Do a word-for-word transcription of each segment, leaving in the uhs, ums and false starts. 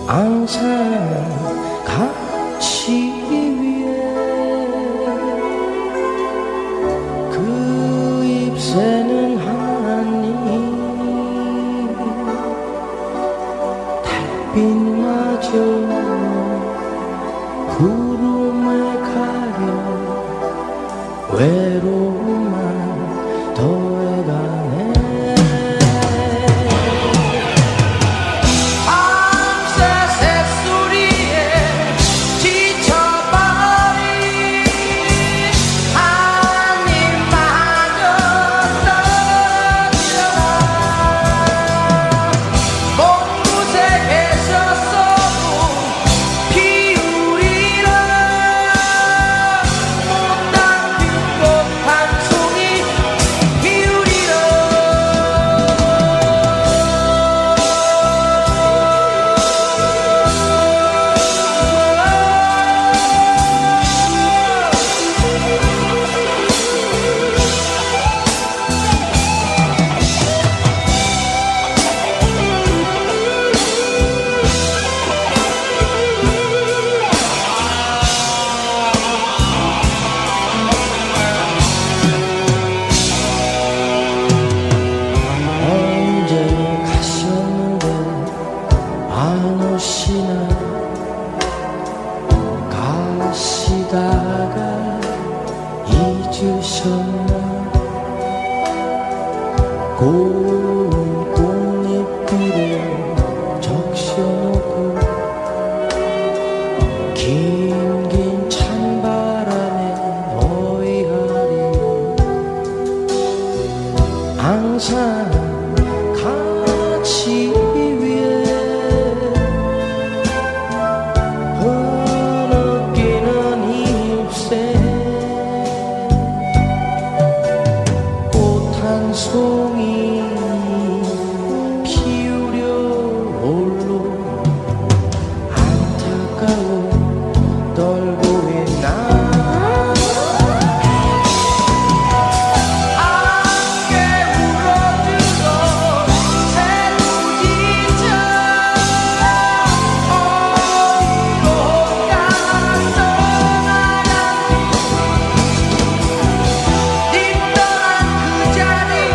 항상 같이 위에 그 잎새는 하니 달빛마저 구름에 가려 외로움만 더해가네. 가시다가 잊으셨나. 고운 꽃잎들에 적셔놓고 긴긴 찬바람에 어이하리. 항상 같이 송이 피우려 홀로 안타까워 떨고 있나. 함께 울어주던 새우지처 어디로 가서 나갔니. 네 떠난 그 자리에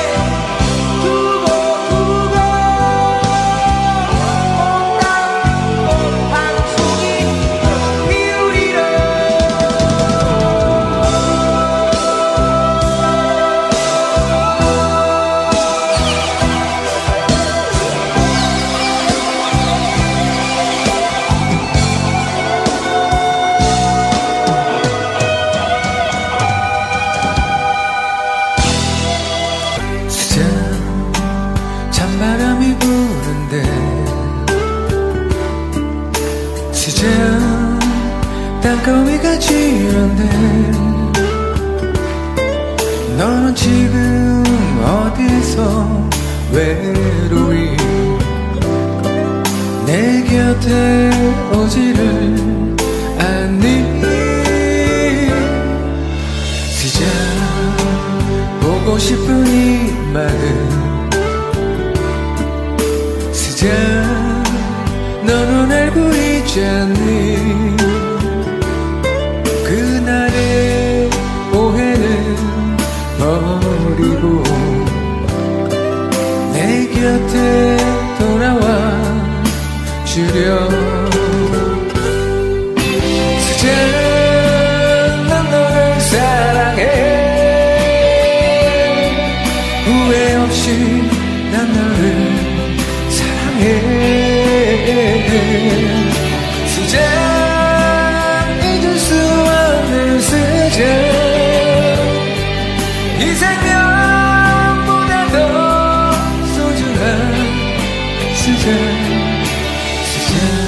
찬바람이 부는데 수잔 땅거미가 지는데 너는 지금 어디서 외로이 내 곁에 오지를 않니. 수잔 보고 싶은 이 마음 너는 알고 있지 않니. 그날의 오해는 버리고 내 곁에 돌아와 주려. 수잔 난 너를 사랑해. 후회 없이 난 너를 수잔 잊을 수 없는 수잔 이 생명보다 더 소중한 수잔. 수잔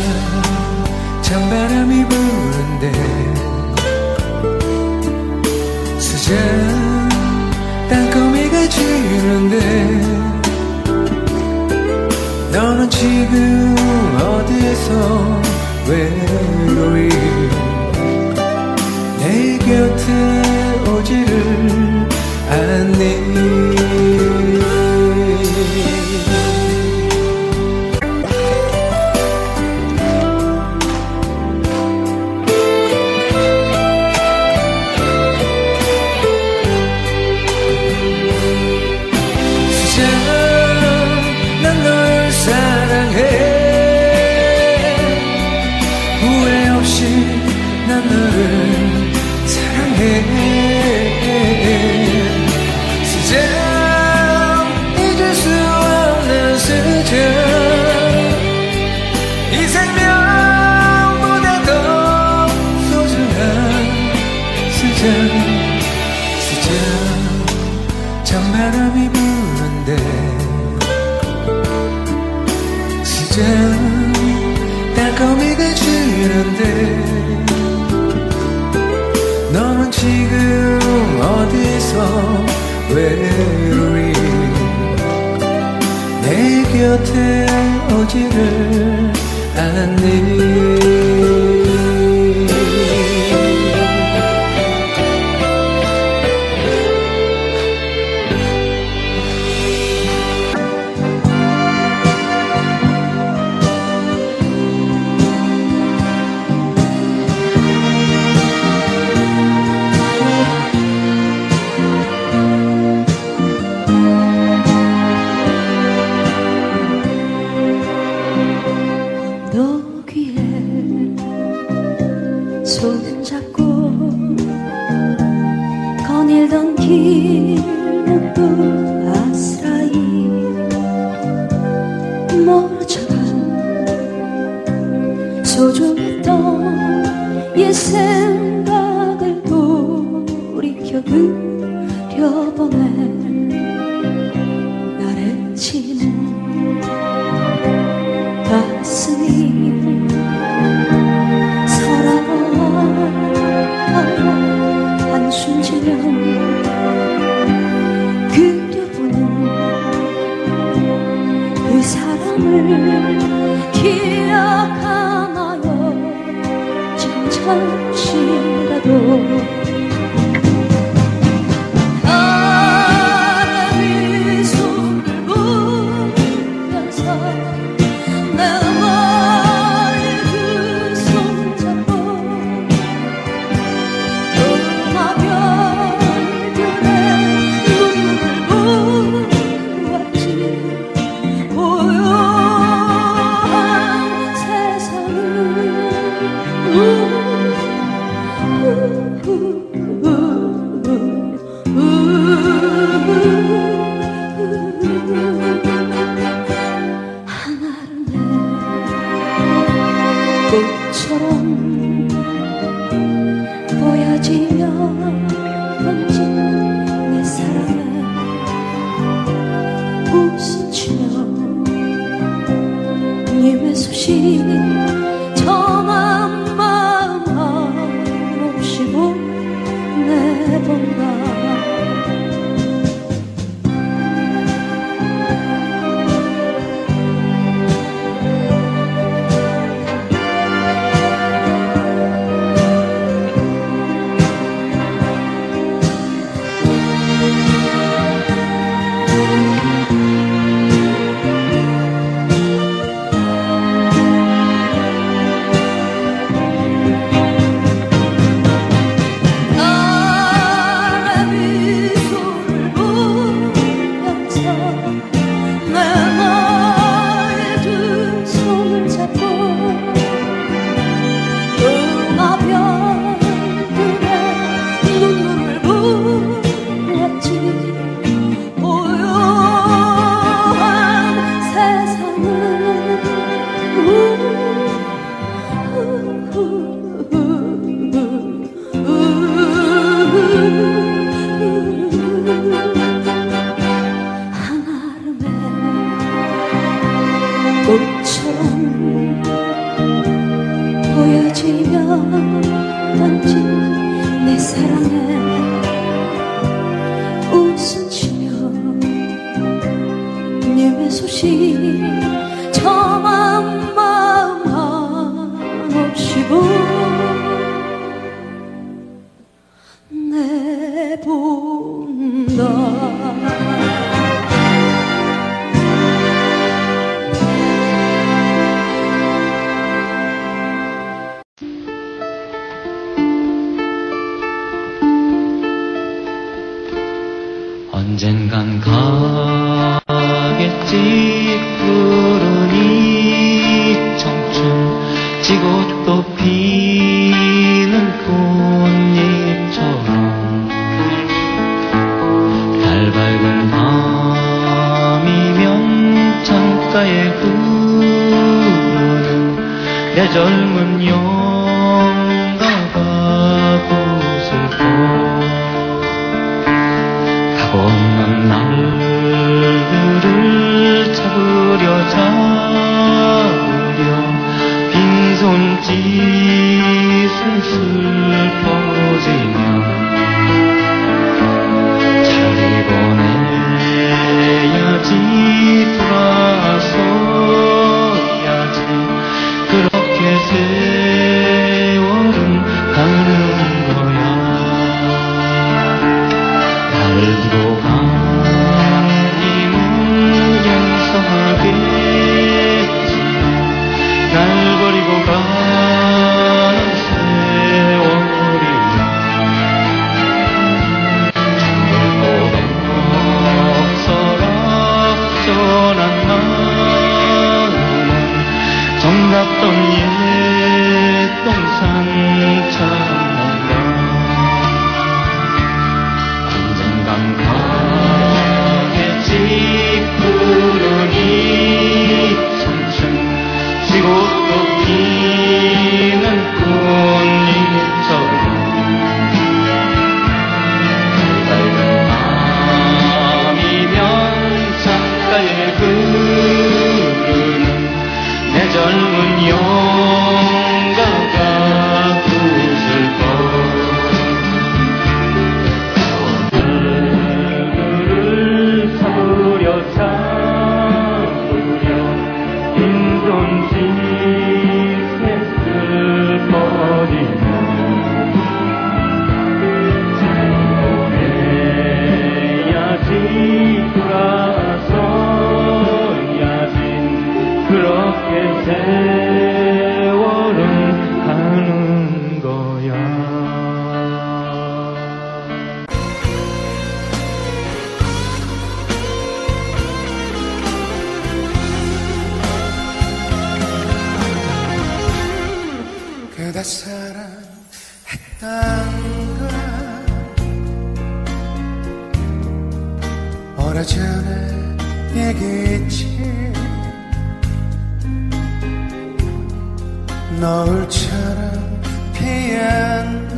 찬바람이 부는데 수잔 땅거미가 지는데 너는 지금 어디서 외로이 내 곁에 오지를 않니. 보이는데 너는 지금 어디서 외로이 내 곁에 오지를 않니. 소중했던 옛 생각을 돌이켜 그려보네. 나를 치는 가슴이 서러워하여 한숨 지면 그려보는 그 사람을 기억하나요? 지금 잠시라도. 꽃처럼 보여지며 번진 내 사랑에 웃음치며 님의 소식 전한 마음 한없이 보내본다. 꽃처럼 보여지며 번진 내 사랑에 웃음치며 님의 소식 저만 마음 한없이 보내본다. 언젠간 가겠지 푸른 이 청춘 지고 또 피는 꽃잎처럼 달 밝은 밤이면 창가에 흐르는 내 젊은 영가가 보슬퍼 없는 날들을 잡으려 잡으려 빈손 짓에 슬퍼지며 잘 보내야지 돌아서야지 그렇게 세월은 가는 거야. 날 두고 간 님은 용서하겠지. 날 버리고 가는 세월이야. 장들도덕서라 전한 마음은 정답던 옛 동산 참는다. 언젠간 가겠지. 푸르니 청춘 지고 또 피는 꽃잎처럼 밝은 밤이면 창가에 흐르는 내 젊은 영가가 웃을 것. 얼굴을 사부려 사부려 빈손 짓에 슬퍼지며 잘 보내야지 돌아서야지 그렇게 세월은 가는 거야. 그대 사랑했던 거야. 오래전에 얘기했지. 노을처럼 피었나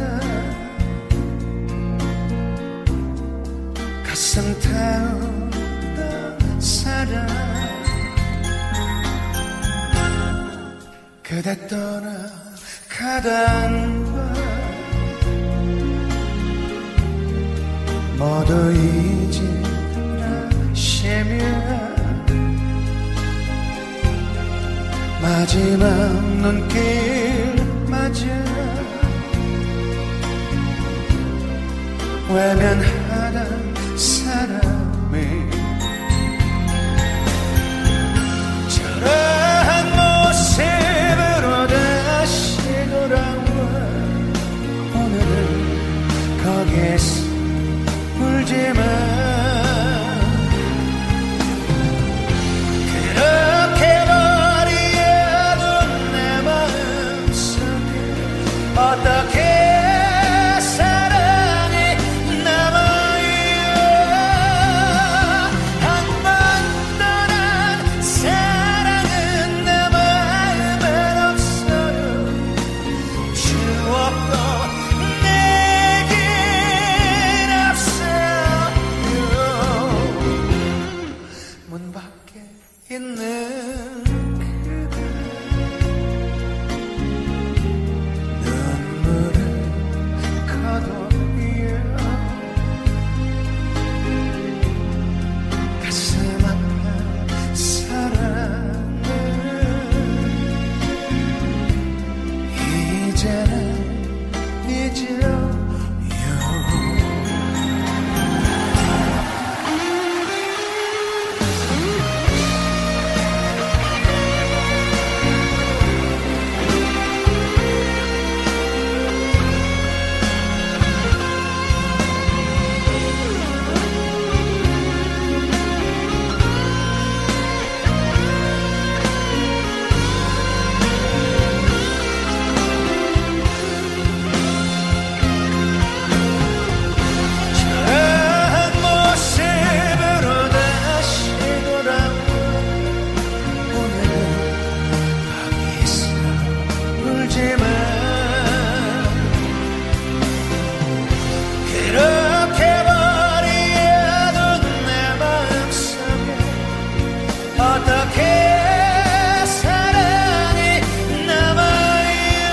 가슴 태우던 사랑. 그대 떠나가던 걸 모두 잊으라시며 마지막 눈길 맞아 외면하던 사람이 저런 모습으로 다시 돌아와 오늘은 거기에서 울지마. 그렇게 버려둔 내 마음속에 어떻게 사랑이 남아요. 한 번 떠난 사랑은 내 마음엔 없어요. 추억도 내겐 없어요. 문 밖에 있는 그대 눈물을 거둬요. 가슴 아픈 사랑을 이제는 잊어요. 어떻게 사랑이 남아요.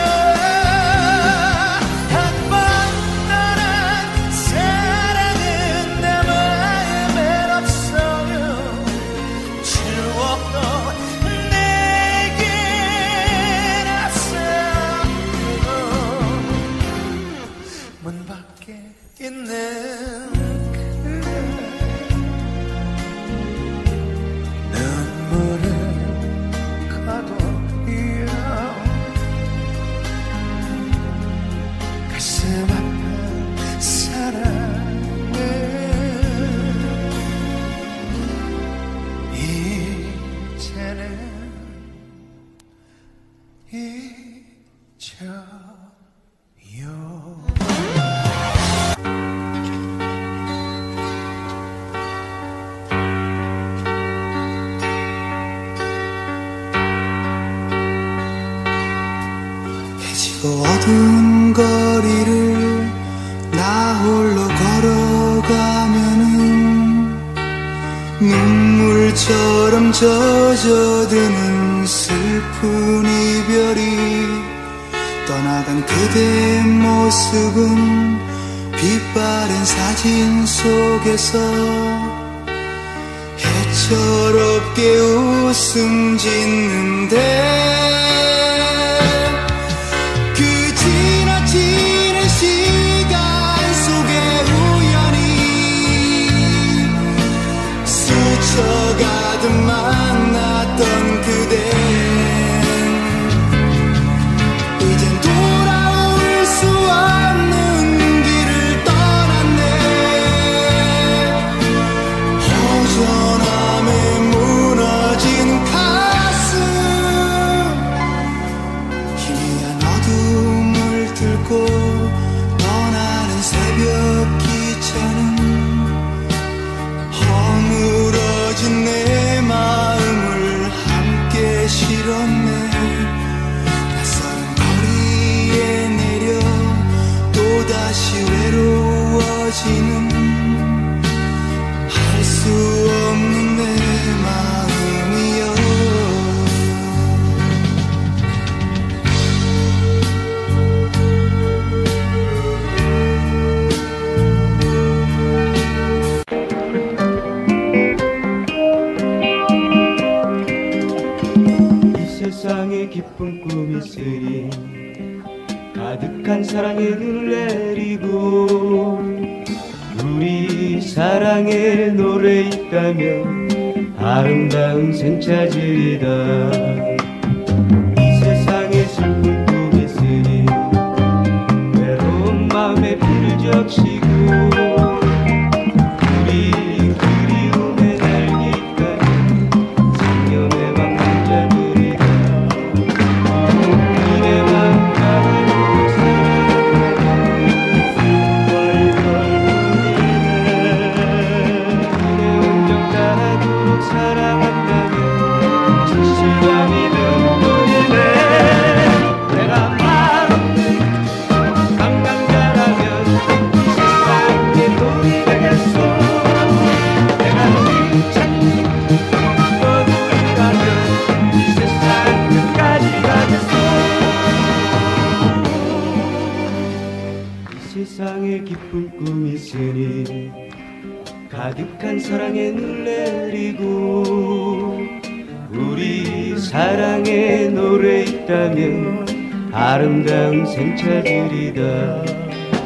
잊어요. 해지고 어두운 거리를 나 홀로 걸어가면은 눈물처럼 젖어드는 슬픈 이별이 떠나간 그대의 모습은 빛바랜 사진 속에서 해철없게 웃음 짓는데 그 지나치는 시간 속에 우연히 스쳐가듯 만났던 그대 이젠 돌아올 수 없는 길을 떠났네. 허전함에 무너진 가슴 희미한 어둠을 뚫고 떠나는 새벽 기차는 허물어진 내 마음을 함께 실었네. 낯선 거리에 내려 또다시 외로워지는 할 수 없는 내 마음이여. 세상에 기쁜 꿈이 있으니 가득한 사랑의 눈을 내리고 우리 사랑의 노래 있다면 아름다운 생 찾으리다. 이 세상에 슬픈 꿈이 있으니 외로운 마음에 불을 적시고 우리 그리움의 날개 있다면 생명의 망자들이다. 세상에 기쁜 꿈이 있으니 가득한 사랑의 눈을 내리고 우리 사랑의 노래 있다면 아름다운 생 찾으리다.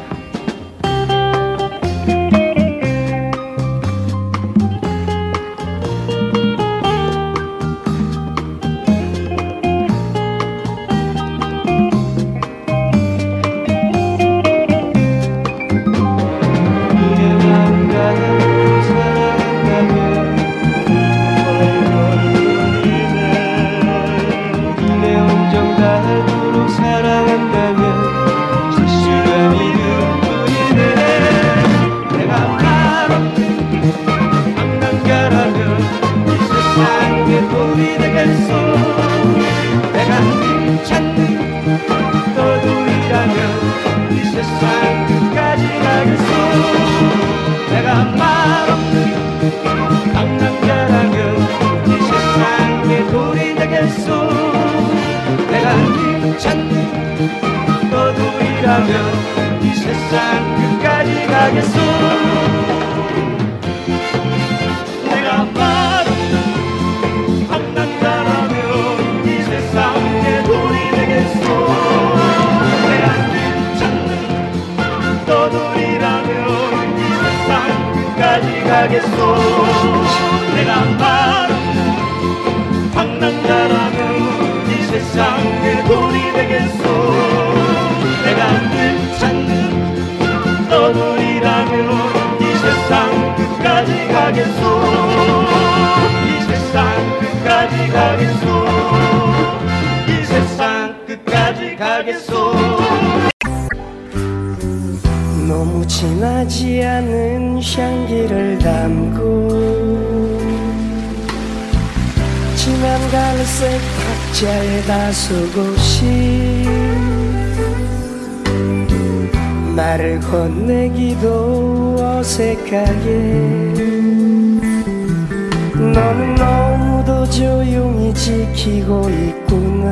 이 세상 끝까지 가겠소. 내가 바로 한남자라면 이 세상의 돌이 되겠소. 내가 늘 찾는 떠돌이라면 이 세상 끝까지 가겠소. 내가 바로 한남자라면 이 세상의 돌이 되겠소. 내가 늘 찾는 떠돌이라면 이 세상 끝까지 가겠소. 이 세상 끝까지 가겠소. 이 세상 가겠소. 너무 진하지 않은 향기를 담고 진한 갈색 탁자에 다소곳이 말을 건네기도 어색하게 너는 너무도 조용히 지키고 있구나.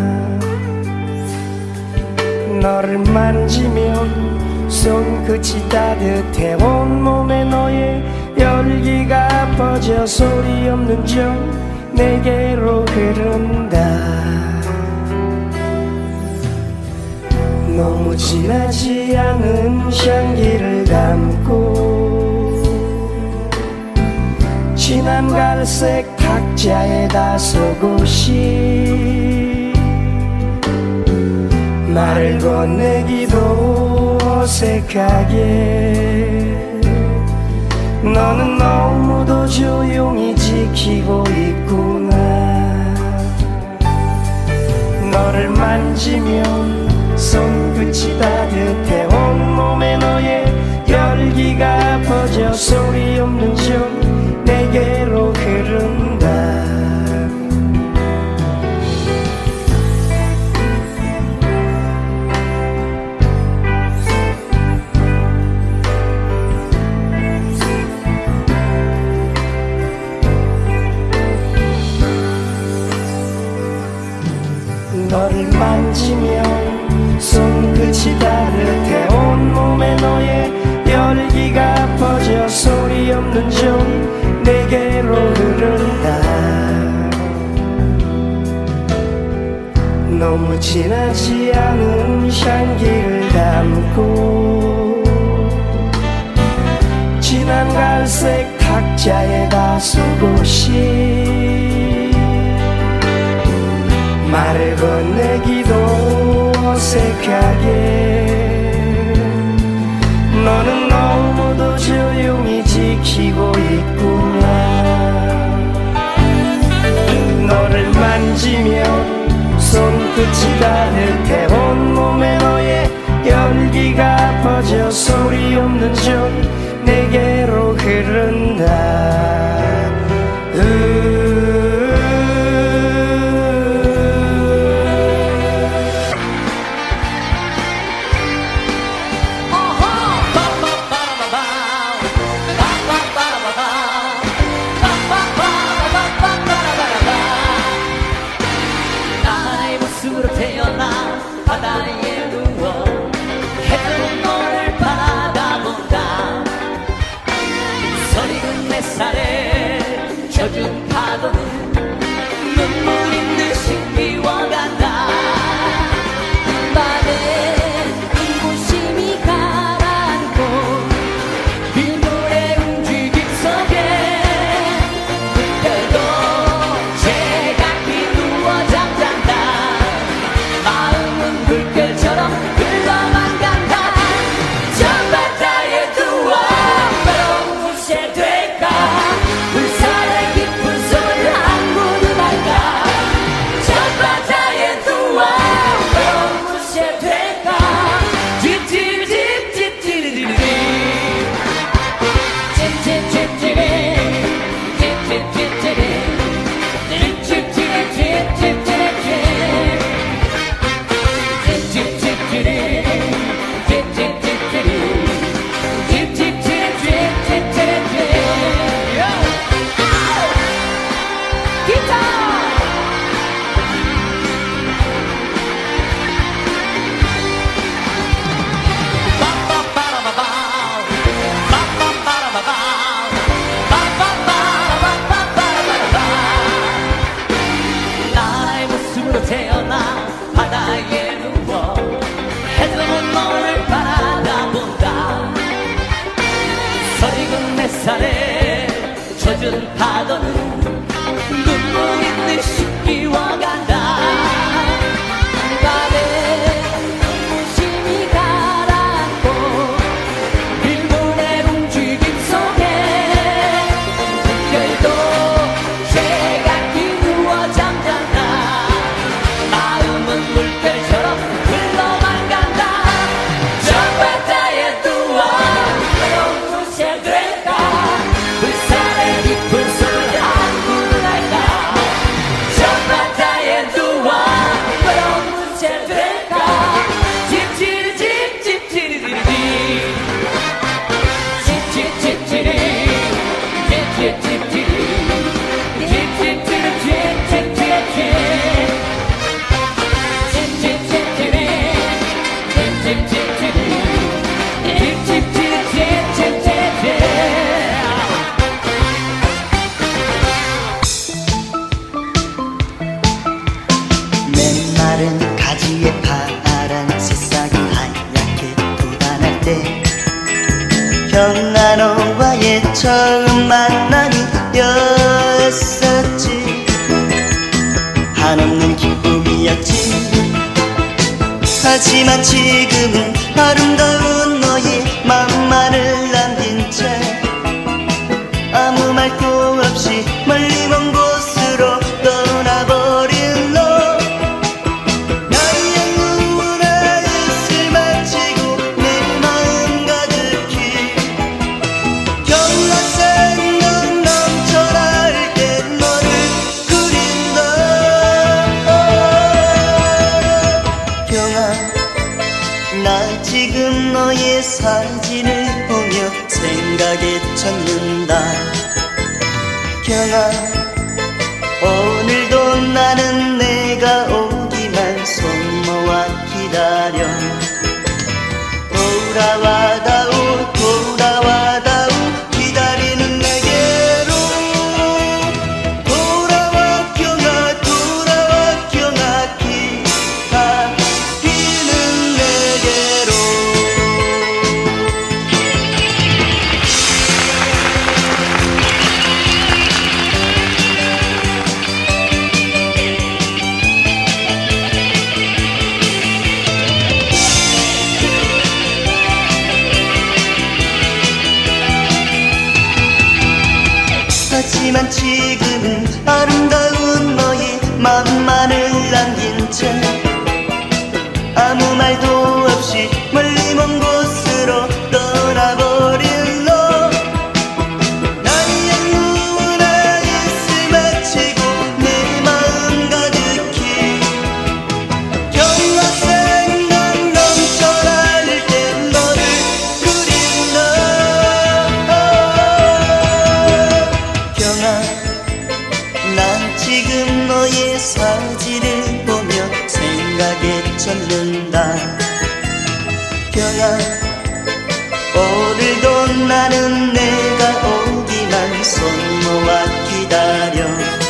너를 만지면 손끝이 따뜻해 온몸에 너의 열기가 퍼져 소리 없는 정 내게로 흐른다. 너무 진하지 않은 향기를 담고 진한 갈색 탁자에 다소곳이 말을 건네기도 어색하게 너는 너무도 조용히 지키고 있구나. 너를 만지면 손끝이 따뜻해 온몸에 너의 열기가 퍼져 소리 없는 정 내게로 흐른다. 너를 만지면 손끝이 따뜻해 온몸에 너의 열기가 퍼져 소리 없는 정 내게로 흐른다. 너무 진하지 않은 향기를 담고 진한 갈색 탁자에 다소곳이 말을 건네기도 어색하게 너는 너무도 조용히 지키고 있구나. 너를 만지면 손끝이 따뜻해 온몸에 너의 열기가 퍼져 소리 없는 정 내게로 흐른다. 으 바다에 누워 해변 너를 바라다본다. 서리는 내 살에 젖은 파도는 눈물인 듯이 미워간다. 밤에 눈부심이 가라앉고 빗물의 움직임 속에 그때도 제각기 누워 잠잔다. 마음은 물결처럼 흘러만 간다. 저 바다에 누워 외로운 곳에 될까. 불살의 깊은 소리를 안고는 할까. 저 바다에 누워 외로운 곳에 될까. 찌찌찌찌찌찌찌찌 찌찌찌찌찌 나의 모습으로 태어나 바다에 누워 해저문 너를 바라다본다. 서리군 내 살에 젖은 파도는 눈물인 듯이 끼워간다. 밤에 눈부심이 가라앉고 빗물의 움직임 속에 물결도 제각기 누워 잠잔다. 마음은 물결처럼 처음 만남이었었지. 한없는 기쁨이었지. 하지만 지금은 아름다운 너의 맘만을 남긴 채 아무 말도 없이 멀리 먼 곳으로 떠나버린 너. 나의 눈물에 입술 맞히고 내 마음 가득히 경화생 넌 넘쳐날 때 너를 그린다. 경아, 나 지금 너의 사진을 보며 생각에 젖는다. 경아, 오늘도 나는 내가 오기만 손 모아 기다려. 돌아와다오 돌아와다오 기다리는 내게로. 돌아와 경아 돌아와 경아 기다리는 내게로. 하지만 지금은 아름다운 너의 맘만을 남긴 채 아무 말도 없이 멀리 먼 곳으로 떠나버린 너. 나의 눈물에 입술 맞히고 내 마음 가득히 경화생 넌 넘쳐날 때 너를 그린다. 경아, 난 지금 너의 사진을 보며 생각에 젖는다. 경아, 오늘도 나는 내가 오기만 손 모아 기다려.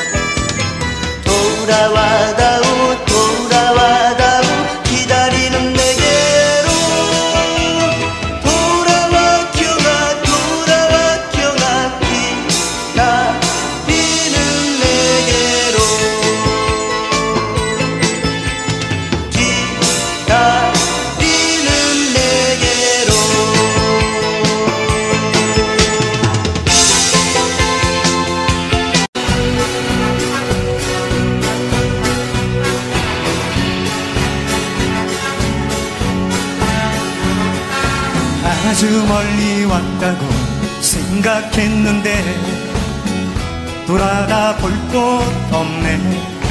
돌아와다오 돌아와다오 기다리는 내게로. 돌아와 경아 돌아와 경아 기다리는 내게로. 기다리는 내게로. 아주 멀리 왔다고 생각했는데 돌아다 볼 곳 없네.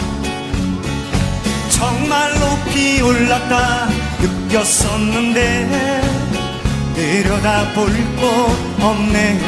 정말 높이 올랐다 느꼈었는데 내려다 볼 곳 없네.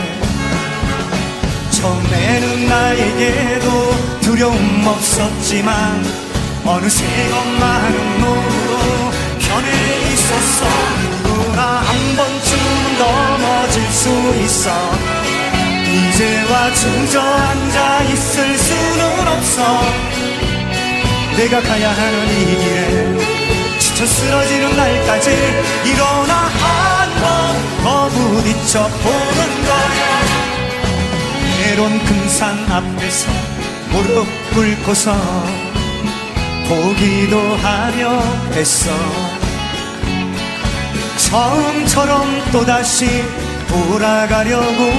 처음에는 나에게도 두려움 없었지만 어느새 겁많은 몸으로 변해 있었어. 누구나 한 번쯤은 넘어질 수 있어. 이제와 주저앉아 있을 수는 없어. 내가 가야 하는 이 길에 지쳐 쓰러지는 날까지 일어나 한 번 더 부딪혀 보는 거야. 외로운 금산 앞에서 무릎 꿇고서 보기도 하려 했어. 처음처럼 또다시 돌아가려고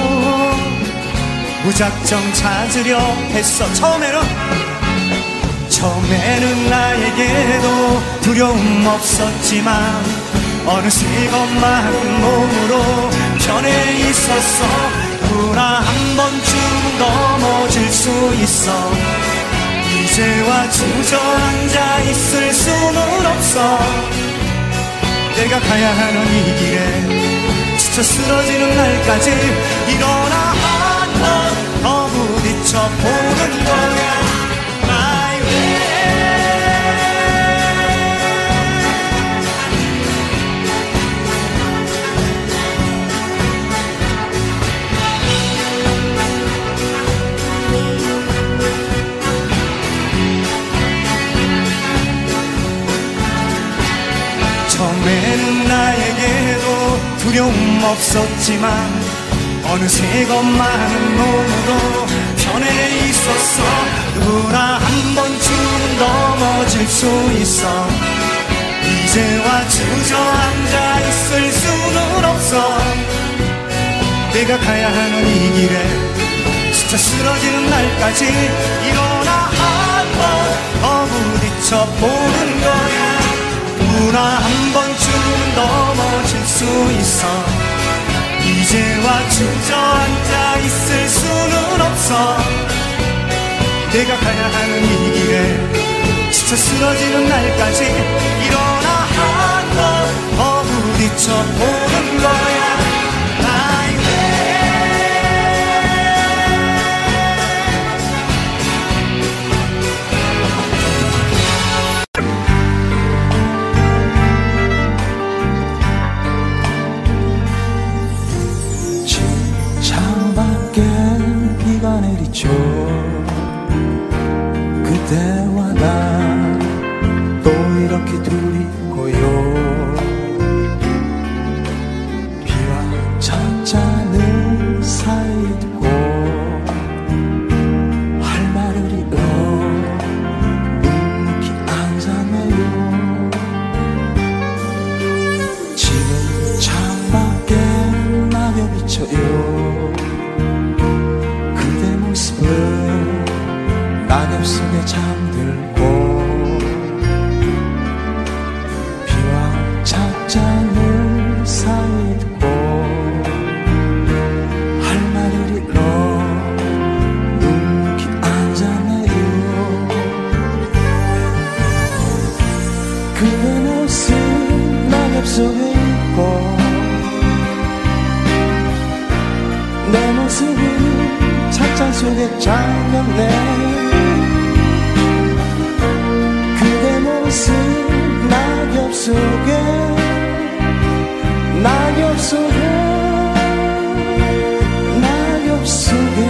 무작정 찾으려 했어. 처음에는 처음에는 나에게도 두려움 없었지만 어느새 겁많은 몸으로 변해 있었어. 누구나 한 번쯤 넘어질 수 있어. 이제와 주저앉아 있을 수는 없어. 내가 가야 하는 이 길에 지쳐 쓰러지는 날까지 일어나 한 번 더 부딪혀 보는 거야. My way. 처음에는 나에게도 두려움 없었지만 어느새 겁많은 몸으로 편해 있었어. 누구나 한 번쯤 넘어질 수 있어. 이제와 주저앉아 있을 수는 없어. 내가 가야 하는 이 길에 지쳐 쓰러지는 날까지 일어나 한번 더 부딪혀 보는 거야. 누구나 한 번쯤 넘어질 수 있어. 이제와 주저앉아 있을 수는 없어. 내가 가야 하는 이 길에 지쳐 쓰러지는 날까지 일어나 한번 더 부딪혀 보는 거야. 창밖에 비가 내리죠. 그대와 나 또 이렇게 둘이 고요. 비와 찻잔을 사이에 두고 할 말을 잃어 묵묵히 앉았네요. 지금 창밖에 낙엽이 쳐요. 그대 모습을 낙엽 속에 잠들고 비와 찻잔을 사이에 두고 할 말을 잃어 묵묵히 앉았네요. 그대 모습 낙엽 속에 있고 내 모습은 찻잔 속에 잠겼네. 그대 모습 낙엽 속에 낙엽 속에 낙엽 속에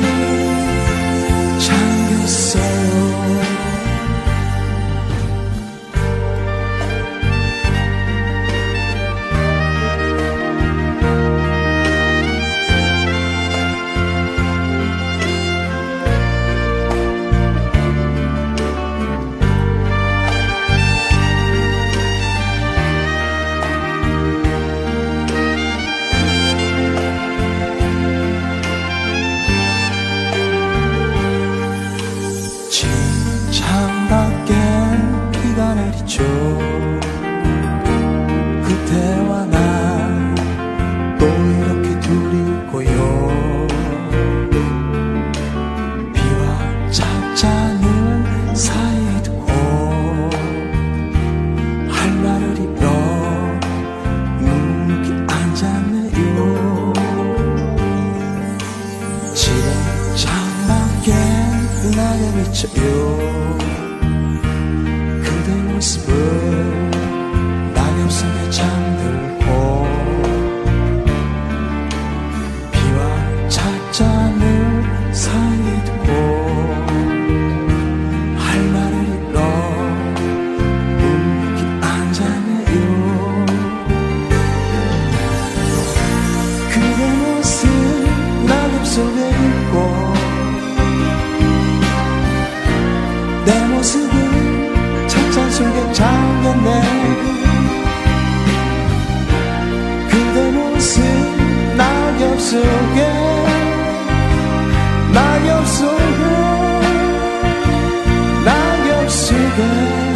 잠겼어요. 창밖에 비가 내리죠. 그대와 나 또 이렇게 둘이 고요. 비와 찻잔을 사이에 두고 할 말을 잃어 묵묵히 앉았네요. 지금 창밖에 낙엽이 쳐요. 그대 모습을 낙엽 속에 잠들고 비와 찻잔을 사이에 두고 할 말을 잃어 묵묵히 앉았네요. 그대 모습 낙엽 속에 있고 내 모습은 찻잔 속에 잠겼네. 그대 모습 낙엽 속에 낙엽 속에 낙엽 속에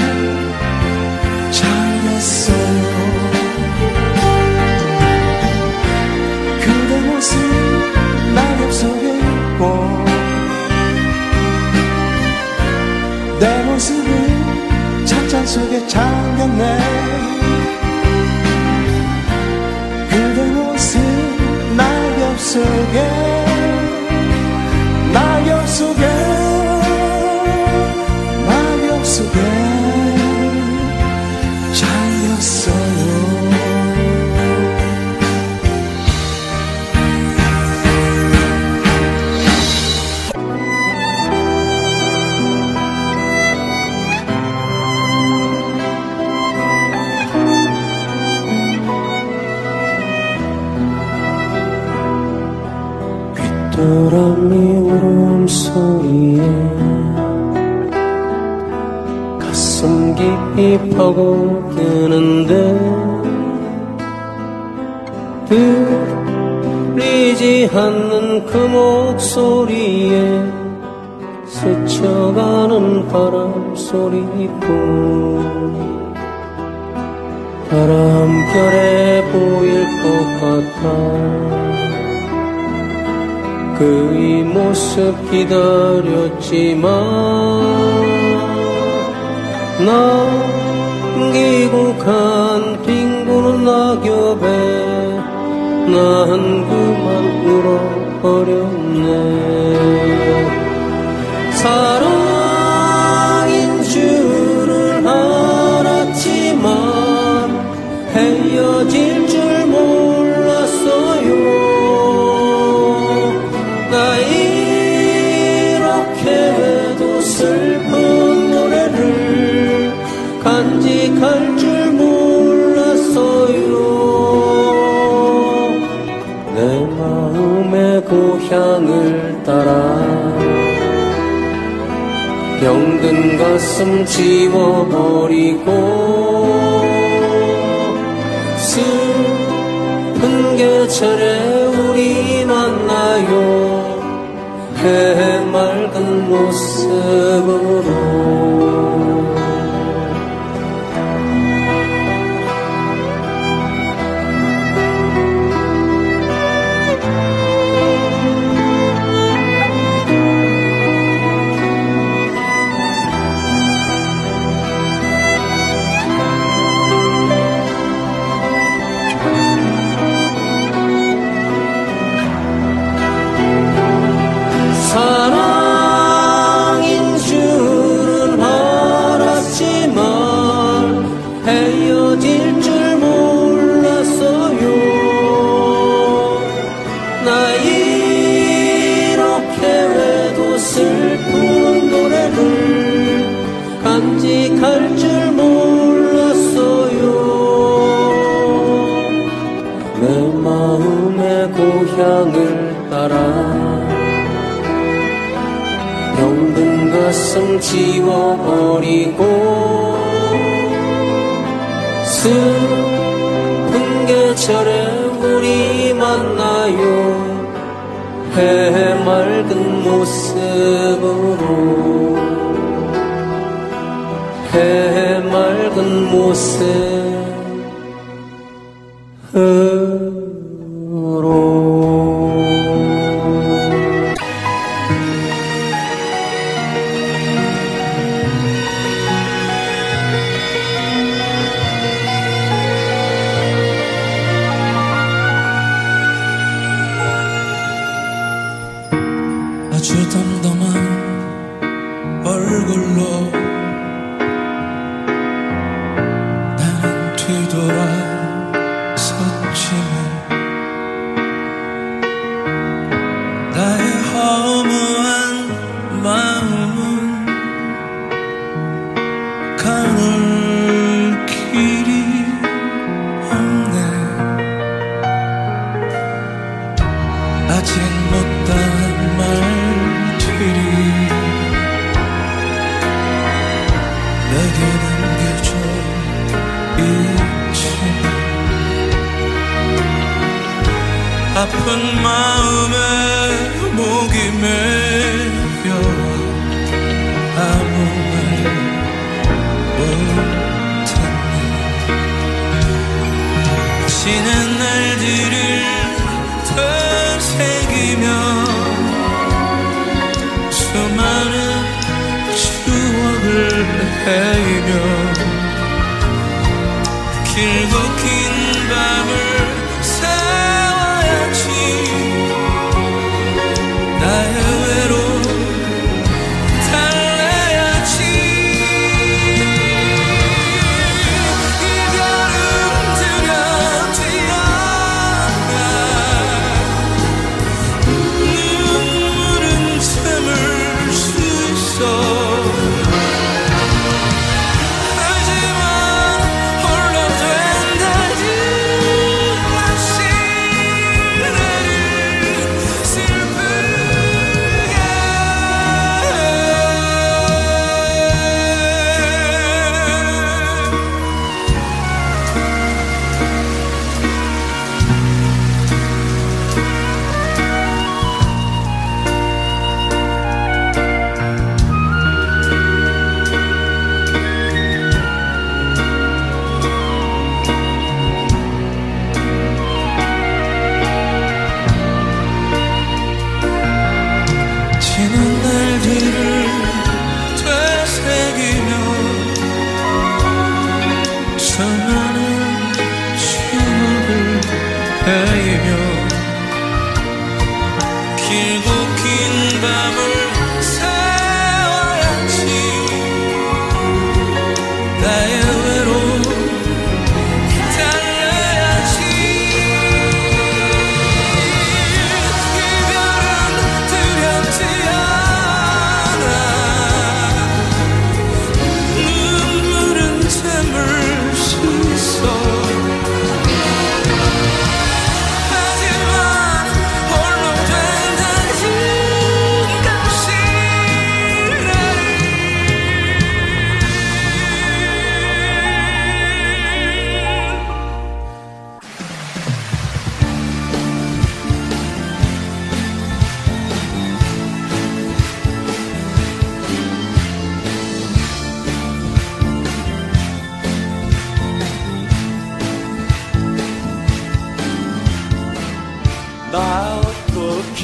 잠겼어요. 그대 모습 낙엽 속에 있고 내 모습은 찻잔 속에 잠겼네. 그대 모습 낙엽 속에 낙엽 속에 낙엽 속에 잠겼어요. 소리에 가슴 깊이 파고드는데 들리지 않는 그 목소리에 스쳐가는 바람 소리뿐 바람결에 보일 것 같아 그의 모습 기다렸지만 남기고 간 뒹구는 낙엽에 난 그만 울어버렸네 사랑인 줄은 알았지만 헤어질 줄 몰랐어요 나 이렇게 해도 슬픈 노래를 간직할 줄 몰랐어요 내 마음의 고향을 따라 병든 가슴 지워버리고 슬픈 계절에 우리 만나요 해맑은 모습으로 사랑인 줄은 알았지만 헤어질 줄 몰랐어요 나 이렇게 해도 슬픈 노래를 간직할 줄 몰랐어요 내 마음의 고향을 따라 병든 가슴 지워버리고 슬픈 계절에 우리 만나요 해맑은 모습으로 해맑은 모습으로 아주 덤덤한 얼굴로 나는 뒤돌아섰지만 나의 허무한 마음은 가눌 길이 없네 아직 못다한 말들이 내게 남겨져 있지만 아픈 마음에 목이 메여 아무 말 못했네 지난 날들을 되새기며 수많은 추억을 헤이며 길고 긴 밤을 새워야지 나의 외로움 달래야지 이별은 두렵지 않아 눈물은 참을 수 있어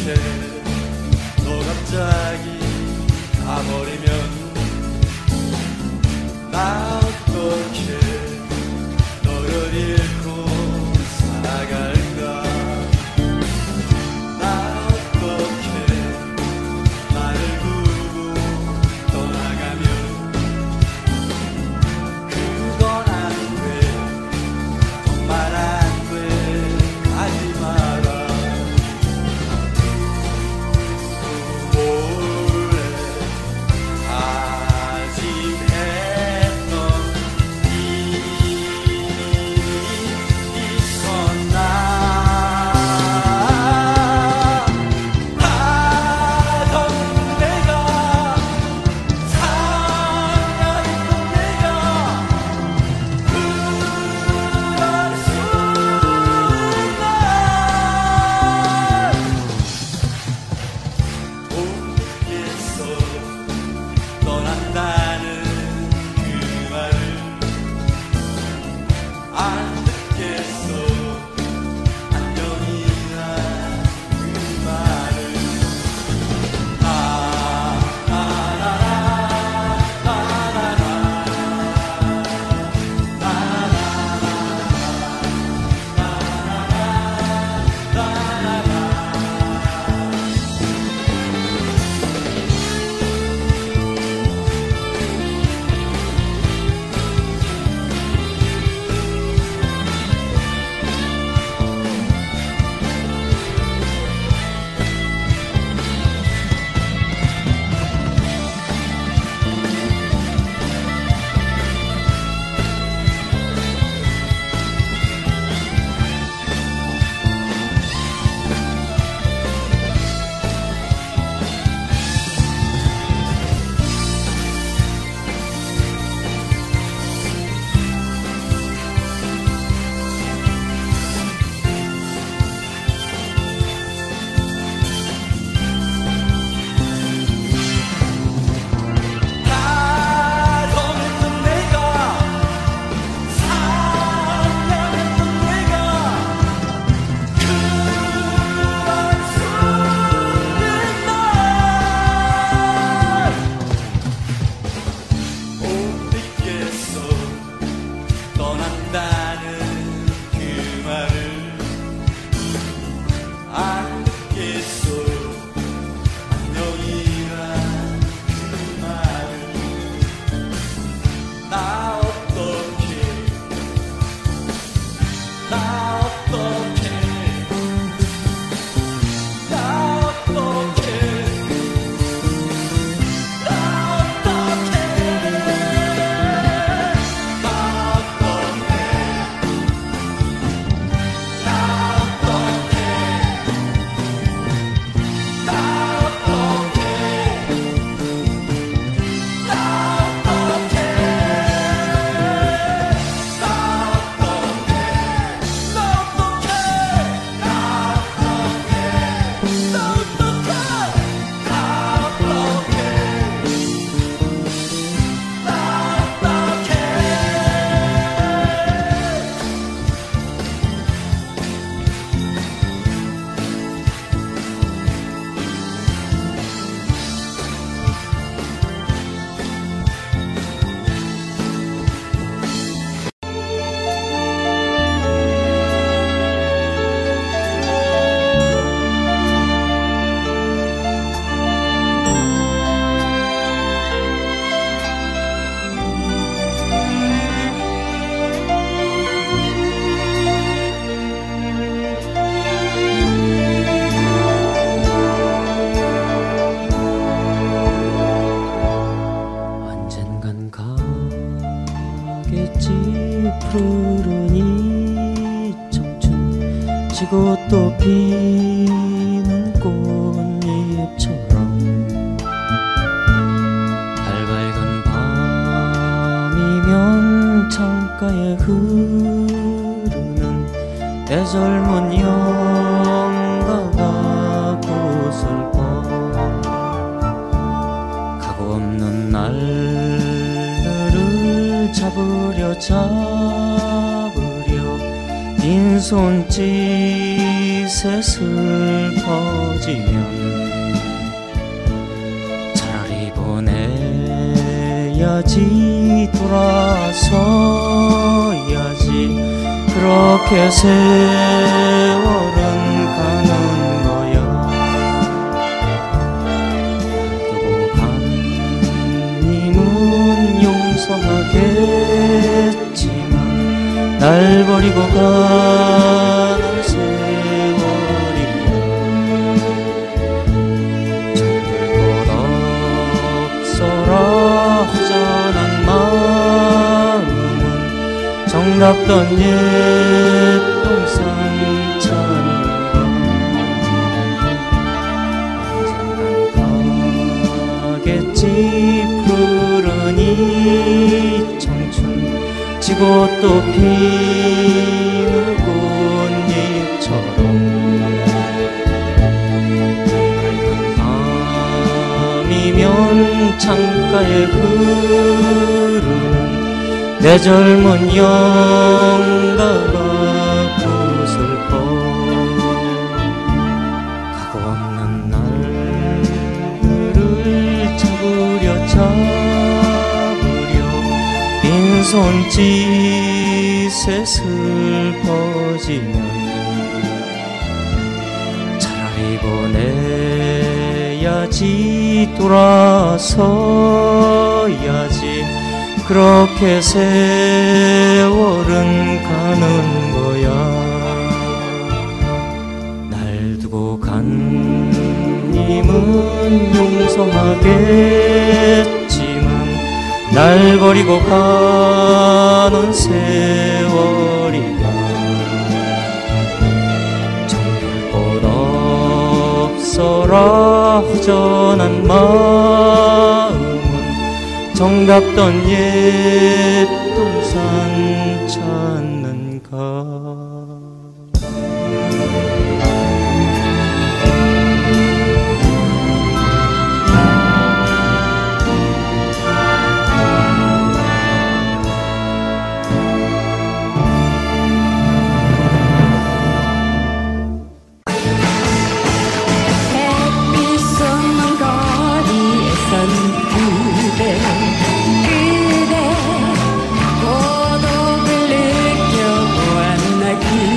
어떡해 너 갑자기 가버리면 나 어떡해 너를 잃고 살아갈까 나 어떡해 나를 두고 떠나가면 그건 안돼 정말 안돼 가지 마라 몰래 다짐했던 일이 있었나 하던 내가 상냥했던 내가 그럴 수 있나 모르겠어 떠난다는 그 말을 안 듣겠어 안녕이란 그 말을 다정했던 내가 상냥했던 내가 그럴 수 있나 못 믿겠어 떠난다는 그 말을 안 듣겠어 안녕이란 그 말을 나 어떡해 나 어떡해 나 어떡해 나 어떡해 나 어떡해 푸른 이 청춘 지고 또 피는 꽃잎처럼 달밝은 밤이면 창가에 흐르는 내 젊은 영가가 보슬퍼 각오 없는 날들을 잡으려 잡으려 빈손짓에 슬퍼지면 차라리 보내야지 돌아서야지 그렇게 세월은 가는 거야. 두고 간 님은 용서하겠지만 날 버리고 가는 세월이면 잠들 곳 없어라 허전한 마음은 정답던 옛 동산 찾는 것. 언젠간 가겠지 푸른 이 청춘 지고 또 피는 꽃잎처럼 밤이면 창가에 흐르는 내 젊은 영가가 구슬퍼 가고 없는 날을 잡으려 잡으려 빈손짓에 슬퍼지면 차라리 보내야지 돌아서야지 그렇게 세월은 가는 거야. 날 두고 간 님은 용서하겠지만 날 버리고 가는 세월이야. 정들 곳 없어라 허전한 마음은 정답던 옛 동산 찾는가. 고독을 느껴보았나 그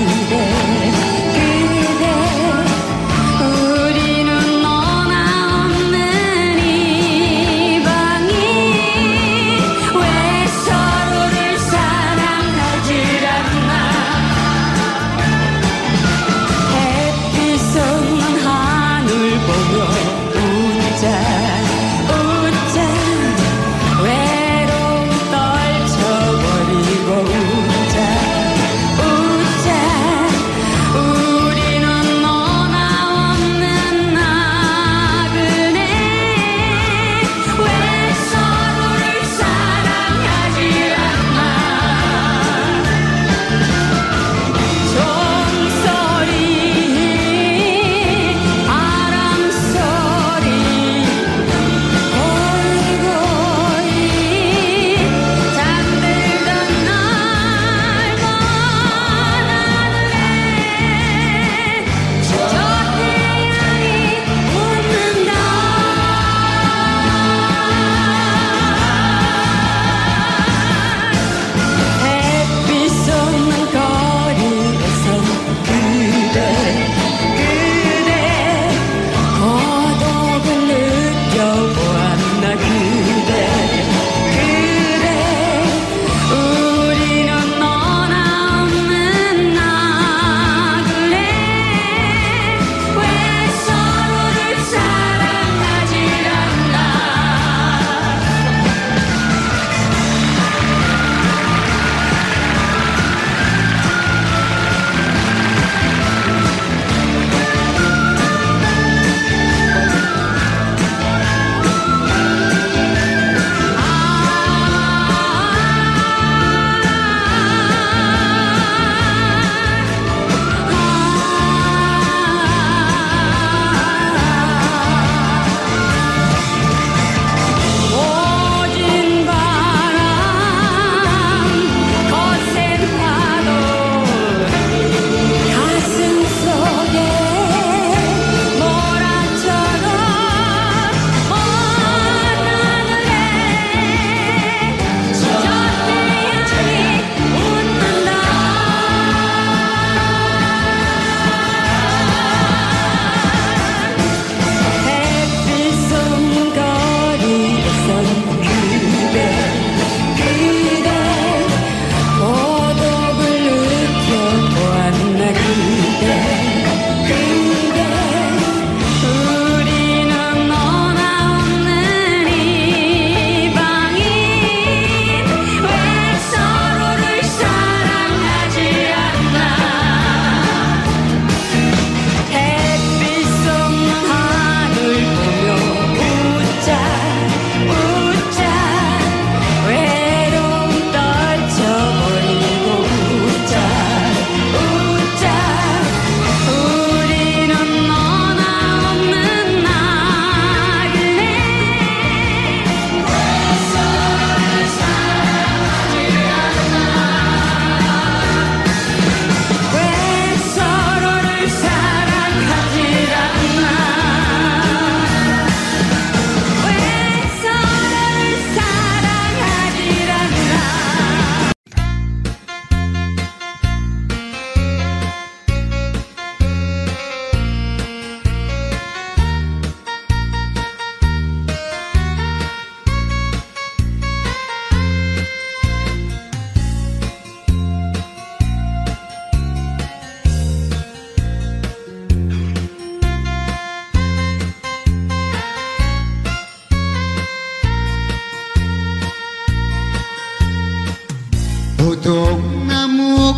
오동나무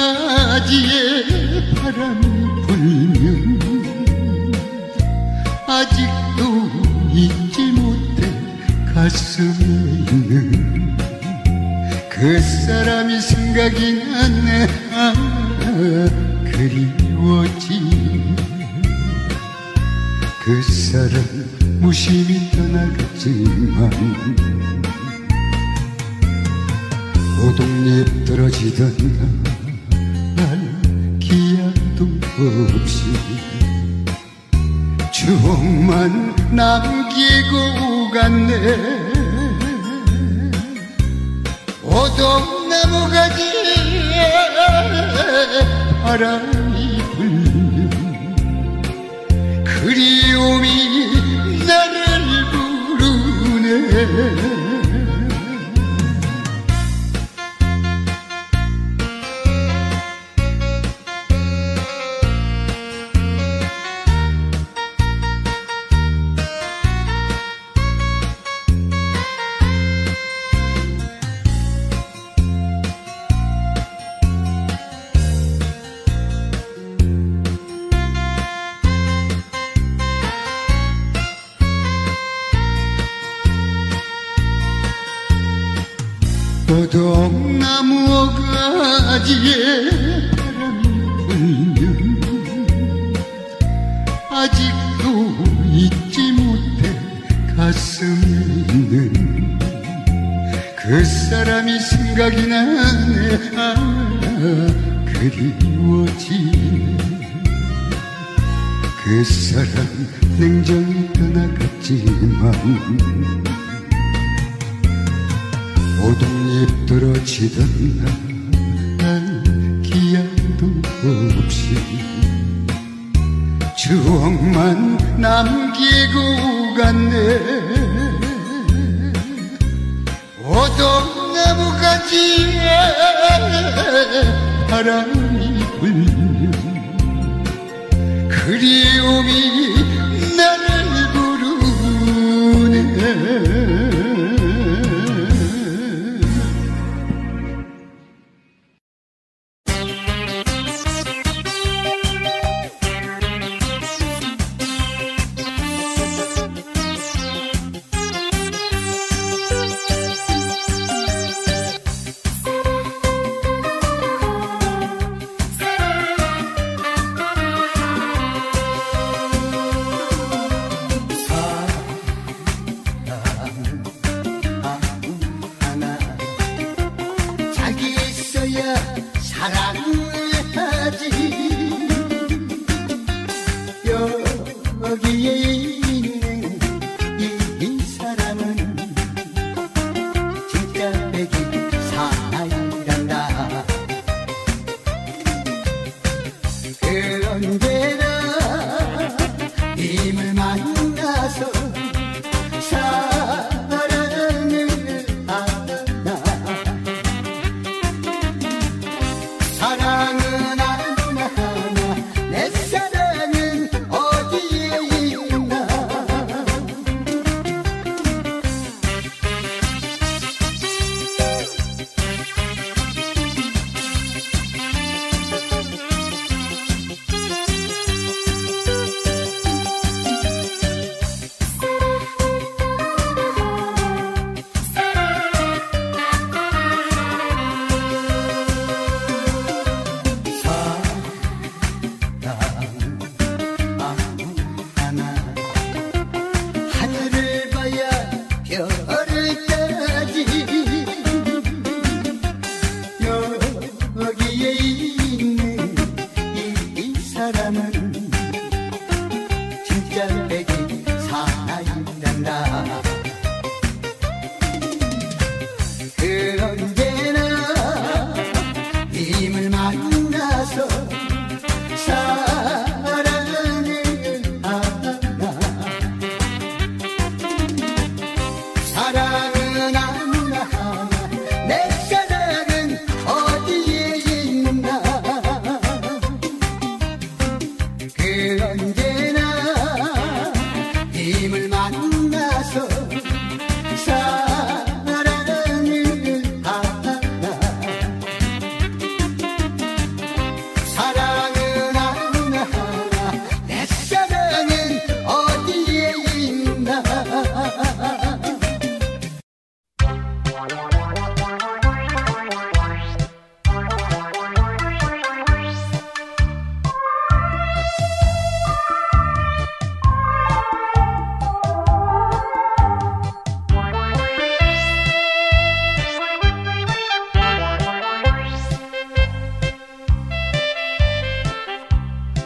가지에 바람이 불면 아직도 잊지 못해 가슴에 있는 그 사람이 생각이 나네. 아, 그리워지. 그 사람 무심히 떠나갔지만 오동잎 떨어지던 날 기약도 없이 추억만 남기고 갔네. 오동나무 가지에 바람이 불면 그리움이 나를 부르네. 오동나무 가지에 바람이 불면 아직도 잊지 못해 가슴에 있는 그 사람이 생각이 나네. 아, 그리워지. 그 사람 냉정히 떠나갔지만 오동잎 떨어지던 날 기약도 없이 추억만 남기고 갔네. 오동나무 가지에 바람이 불면 그리움이 나를 부르네. 사랑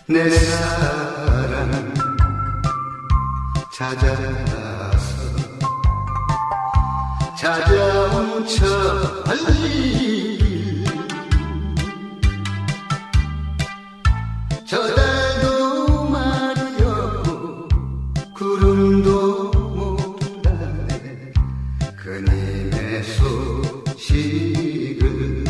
내 사랑 찾아서 찾아온 저 빨리 저 달도 말이었고 구름도 못하네 그님의 소식을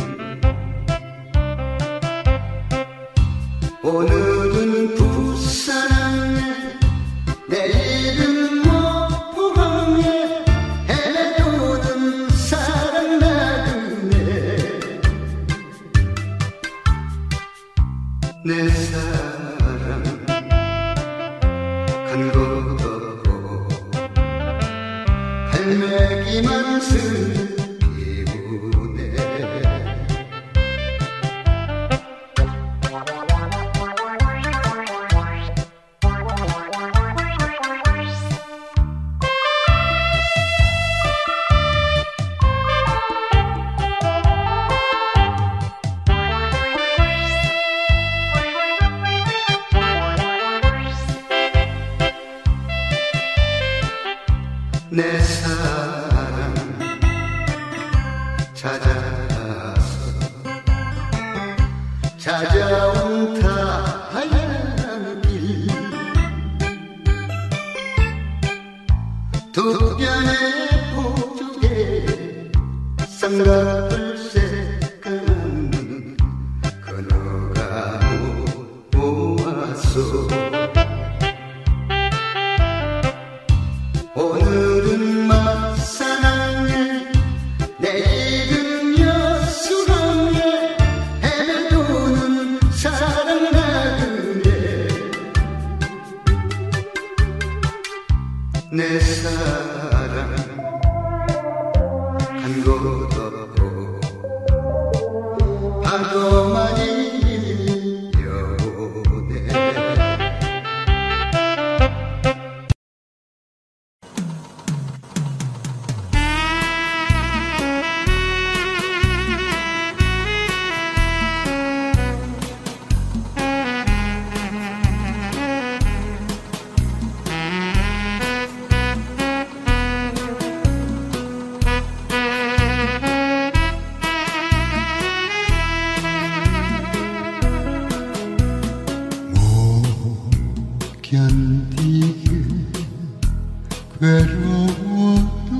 오늘은 부산에 내일은 목포항에 헤매도는 사랑 나그네 내 사랑 간 곳 없고 갈매기만 슬피우네 내 사랑 찾아서 찾아온 타향 길 두 편의 보조개 쌍꺼풀 색깔은 그너가 모았소 오늘은 막사랑에 내일은 여수항에 헤매도는 사랑 나그네 내 사랑 간 곳 없고 파도만이 밀려오네 견디게 괴로워도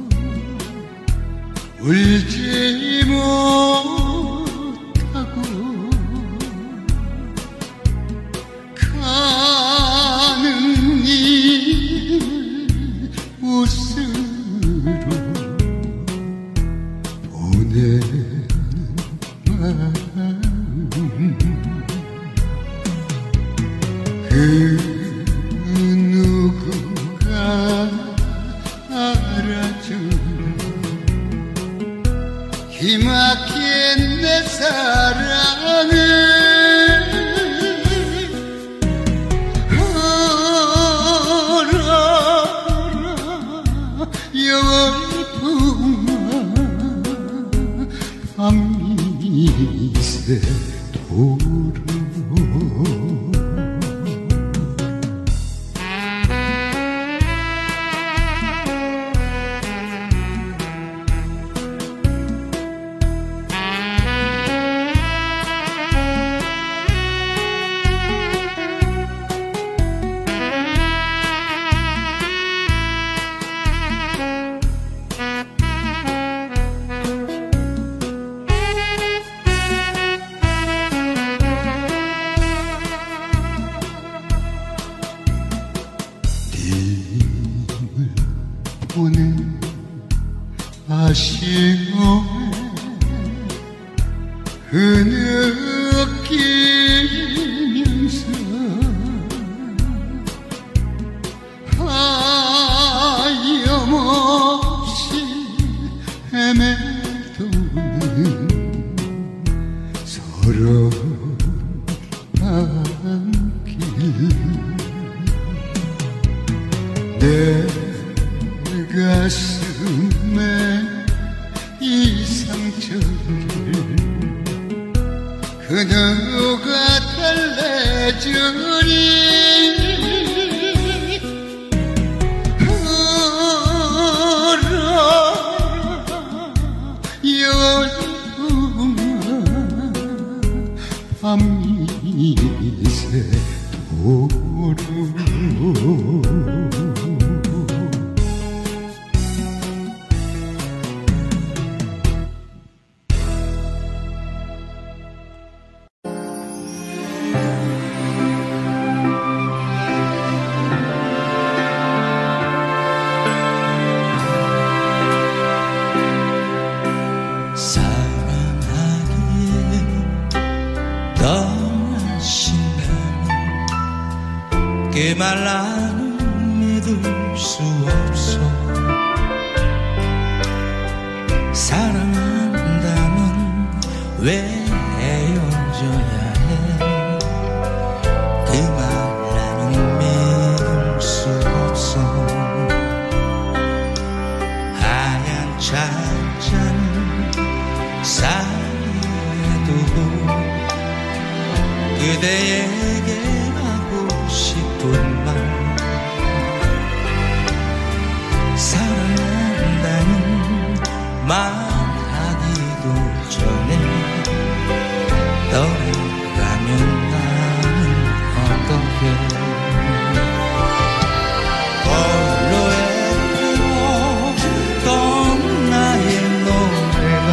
울지 못하고 가는 일 웃음으로 보내는 마음 그 누구가 알아주는 기막힌 내 사랑을 어라 열풍만 밤이 새도록 보낸 아쉬움에 흐느끼면서 하염없이 헤매도는 서러운 밤길 내 가슴에 이 상처를 그녀가 달래주니 밤이새 도루 그 말 나는 믿을 수 없어. 사랑한다면 왜 헤어져야 해. 그 말 나는 믿을 수 없어. 하얀 찻잔 사이에도 그대에게 싶은 말 사랑한다는 말하기도 전에 떠나가면 나는 어떡해. 홀로 애태웠던 나의 노래가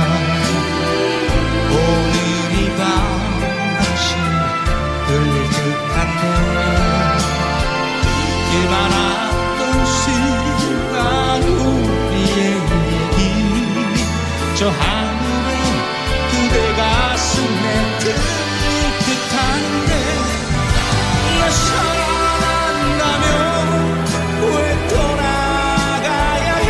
오늘 이 밤 다시 들릴 듯한데 많았던 시간 우리의 얘기 저 하늘에 그대 가슴에 들릴 듯한데 나 사랑한다면 왜 돌아가야 해.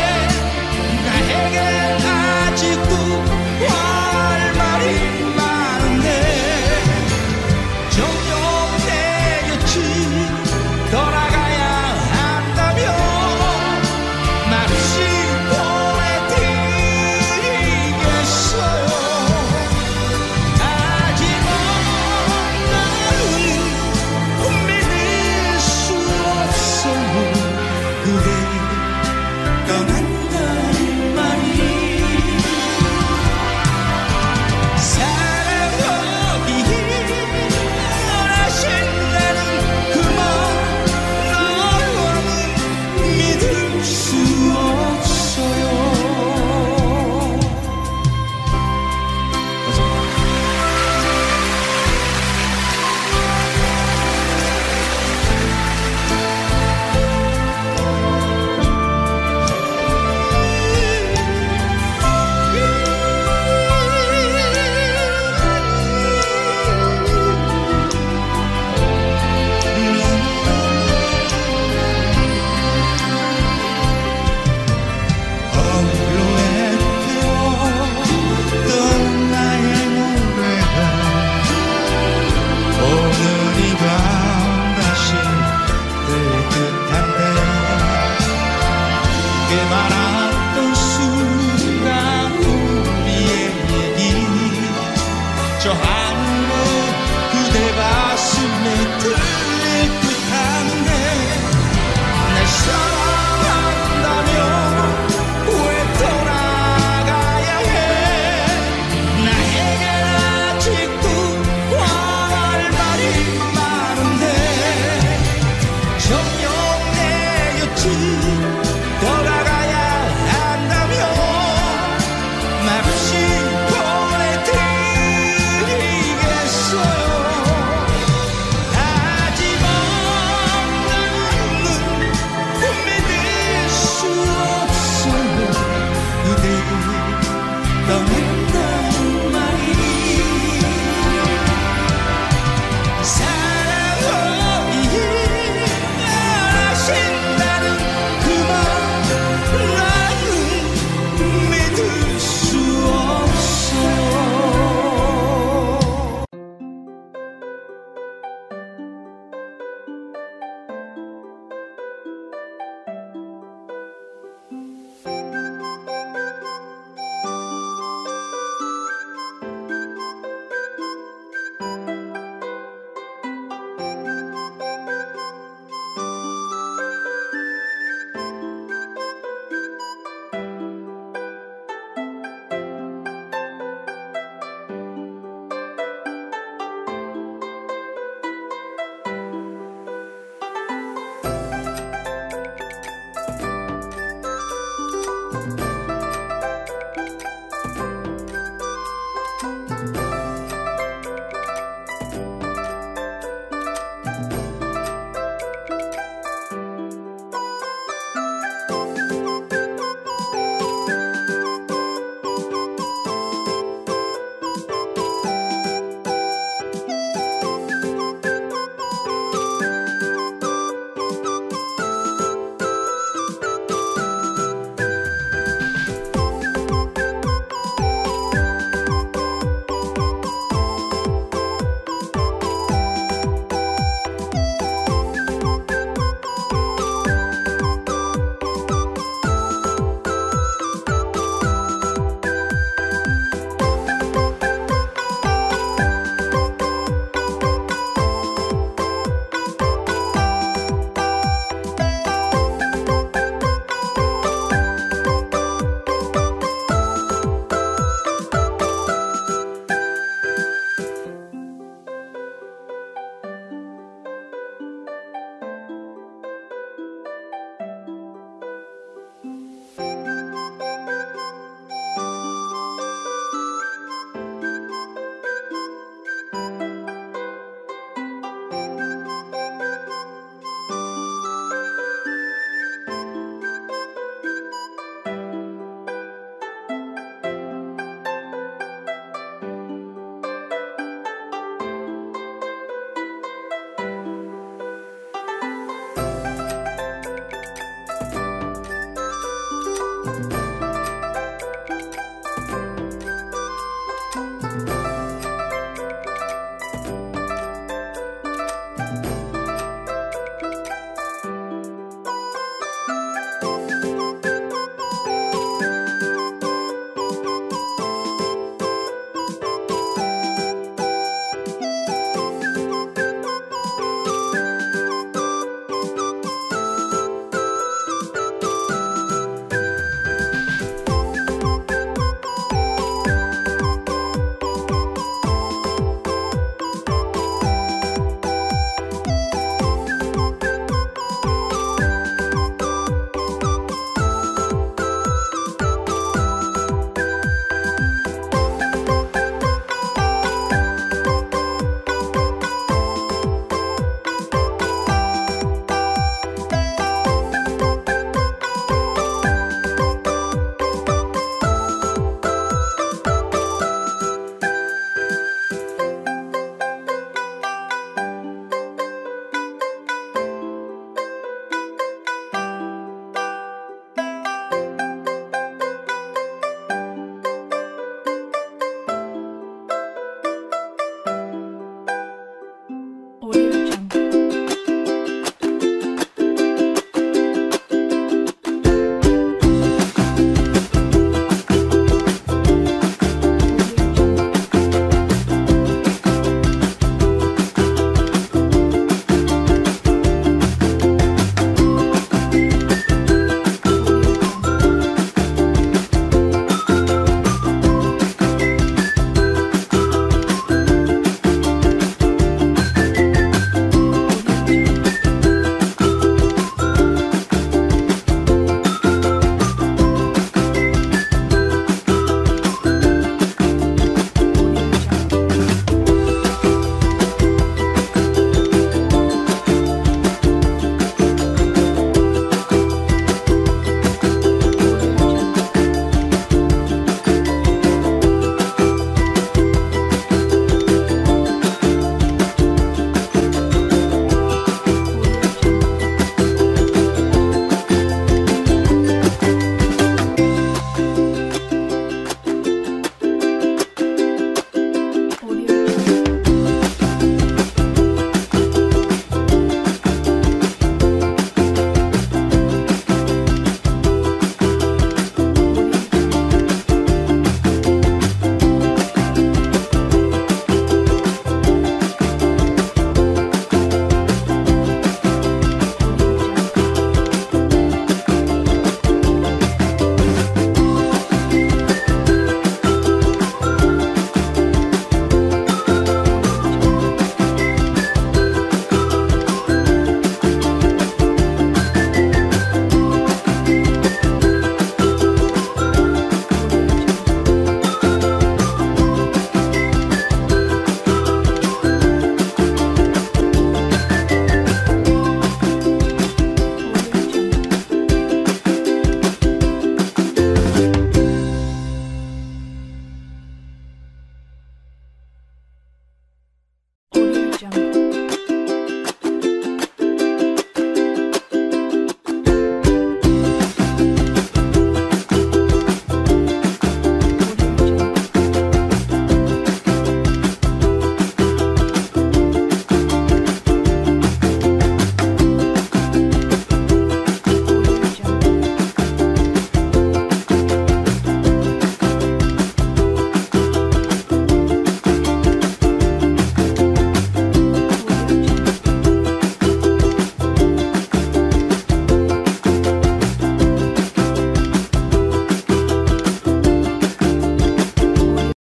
나에게 아직도 할 말이 많은데 점점 되겠지. 돌아가야 한다면 말없이 보내드리겠어요. 하지만 나는 믿을 수 없어요. 그대 떠난다는 말이 사랑하기 원하신다는 그 말 믿을 수 없어요. 많았던 순간 우리의 얘기 저